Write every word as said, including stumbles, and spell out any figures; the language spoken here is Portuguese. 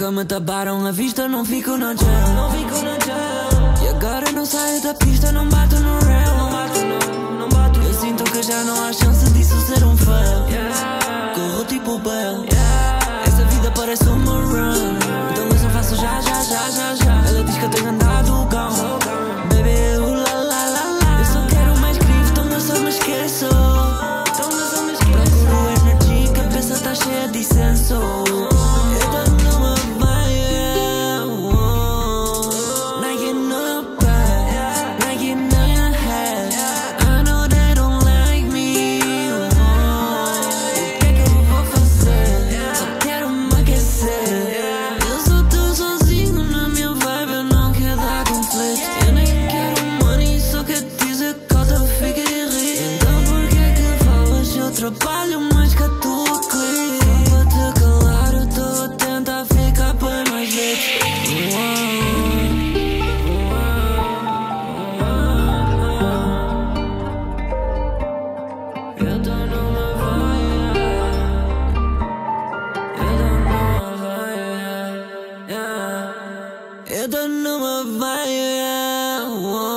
Nunca me taparam a vista, não fico na gel, não fico na gel. E agora não saio da pista, não bato no rail, não bato, não, não bato. Eu sinto que já não há chance disso ser um fail, yeah. Corro tipo Bell, yeah. Essa vida parece uma run, então eu só faço já, já, já, já, já. Ela diz que eu tenho andado gone, baby, uh, la, la, la, la. Eu só quero mais grifo, então eu só me esqueço. Procuro energia, cabeça tá cheia de incenso. Trabalho mais que a tua clique. Para te calar eu tô a tentar ficar bem mais vezes. Eu tô numa vibe, eu tô numa vibe, eu tô numa vibe.